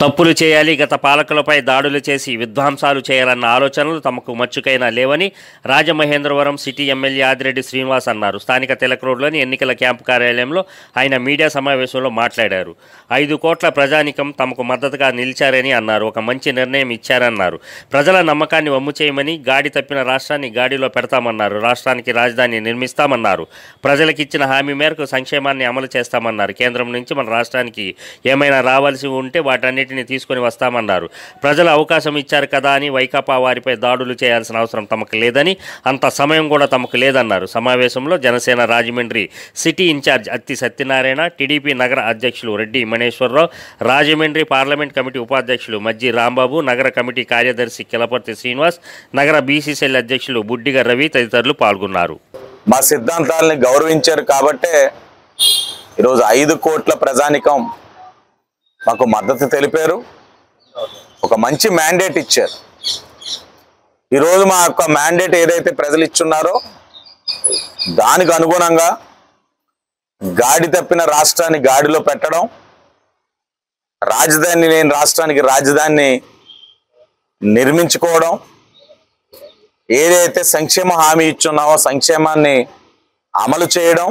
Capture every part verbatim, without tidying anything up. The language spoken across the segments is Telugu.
తప్పులు చేయాలి, గత పాలకులపై దాడులు చేసి విధ్వంసాలు చేయాలన్న ఆలోచనలు తమకు మచ్చుకైనా లేవని రాజమహేంద్రవరం సిటీ ఎమ్మెల్యే ఆదిరెడ్డి శ్రీనివాస్ అన్నారు. స్థానిక తిలక్ రోడ్లోని ఎన్నికల క్యాంపు కార్యాలయంలో ఆయన మీడియా సమావేశంలో మాట్లాడారు. ఐదు కోట్ల ప్రజానికం తమకు మద్దతుగా నిలిచారని అన్నారు. ఒక మంచి నిర్ణయం ఇచ్చారన్నారు. ప్రజల నమ్మకాన్ని వమ్ము చేయమని, గాడి తప్పిన రాష్ట్రాన్ని గాడిలో పెడతామన్నారు. రాష్ట్రానికి రాజధాని నిర్మిస్తామన్నారు. ప్రజలకిచ్చిన హామీ మేరకు సంక్షేమాన్ని అమలు చేస్తామన్నారు. కేంద్రం నుంచి మన రాష్ట్రానికి ఏమైనా రావాల్సి ఉంటే వాటన్నిటి తీసుకొని వస్తామన్నారు. ప్రజలు అవకాశం ఇచ్చారు కదా అని వైకాపా వారిపై దాడులు చేయాల్సిన అవసరం తమకు లేదని, అంత సమయం కూడా తమకు లేదన్నారు. సమావేశంలో జనసేన రాజమండ్రి సిటీ ఇన్ఛార్జ్ అత్తి సత్యనారాయణ, టీడీపీ నగర అధ్యక్షులు రెడ్డి మణేశ్వరరావు, రాజమండ్రి పార్లమెంట్ కమిటీ ఉపాధ్యక్షులు మజ్జి రాంబాబు, నగర కమిటీ కార్యదర్శి కిలపర్తి శ్రీనివాస్, నగర బీసీసీఎల్ అధ్యక్షులు బుడ్డిగ రవి తదితరులు పాల్గొన్నారు. మా సిద్ధాంతాలని గౌరవించారు కాబట్టే ఈరోజు ఐదు కోట్ల ప్రజానికం మాకు మద్దతు తెలిపారు. ఒక మంచి మ్యాండేట్ ఇచ్చారు. ఈరోజు మా యొక్క మ్యాండేట్ ఏదైతే ప్రజలు ఇచ్చున్నారో దానికి అనుగుణంగా గాడి తప్పిన రాష్ట్రాన్ని గాడిలో పెట్టడం, రాజధాని లేని రాష్ట్రానికి రాజధానిని నిర్మించుకోవడం, ఏదైతే సంక్షేమ హామీ ఇచ్చున్నామో సంక్షేమాన్ని అమలు చేయడం,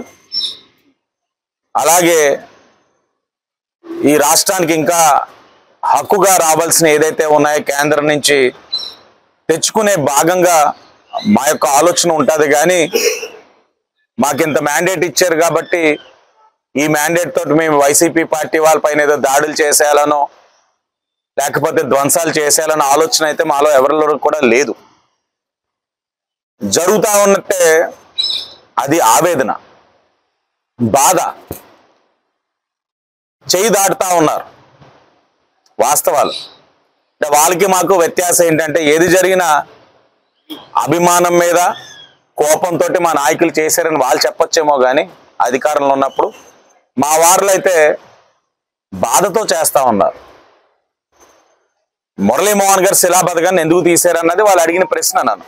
అలాగే ఈ రాష్ట్రానికి ఇంకా హక్కుగా రావాల్సిన ఏదైతే ఉన్నాయో కేంద్రం నుంచి తెచ్చుకునే భాగంగా మా యొక్క ఆలోచన ఉంటుంది. కానీ మాకింత మ్యాండేట్ ఇచ్చారు కాబట్టి ఈ మ్యాండేట్ తోటి మేము వైసీపీ పార్టీ వాళ్ళపైన ఏదో దాడులు చేసేయాలనో లేకపోతే ధ్వంసాలు చేసేయాలనో ఆలోచన అయితే మాలో ఎవరిలో కూడా లేదు. జరుగుతూ ఉన్నట్టే అది ఆవేదన, బాధ, చేయి దాటుతా ఉన్నారు వాస్తవాలు. వాళ్ళకి మాకు వ్యత్యాసం ఏంటంటే ఏది జరిగినా అభిమానం మీద కోపంతో మా నాయకులు చేశారని వాళ్ళు చెప్పొచ్చేమో కానీ అధికారంలో ఉన్నప్పుడు మా వారిలో అయితే బాధతో చేస్తూ ఉన్నారు. మురళీమోహన్ గారు శిలా పథకాన్ని ఎందుకు తీశారన్నది వాళ్ళు అడిగిన ప్రశ్న. నన్ను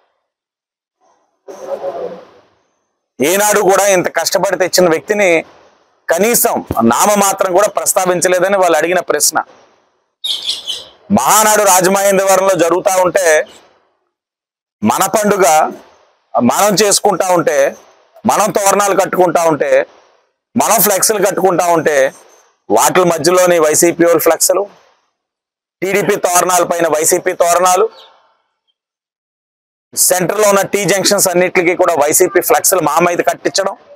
ఏనాడు కూడా ఇంత కష్టపడి తెచ్చిన వ్యక్తిని కనీసం నామమాత్రం కూడా ప్రస్తావించలేదని వాళ్ళు అడిగిన ప్రశ్న. మహానాడు రాజమహేంద్రవరంలో జరుగుతూ ఉంటే మన పండుగ మనం చేసుకుంటా ఉంటే, మనం తోరణాలు కట్టుకుంటా ఉంటే, మనం ఫ్లెక్స్లు కట్టుకుంటా ఉంటే వాటి మధ్యలోని వైసీపీ వాళ్ళ ఫ్లెక్స్లు, టీడీపీ తోరణాల పైన వైసీపీ తోరణాలు, సెంటర్లో ఉన్న టీ జంక్షన్స్ అన్నిటికీ కూడా వైసీపీ ఫ్లెక్స్లు మా మీద కట్టించడం,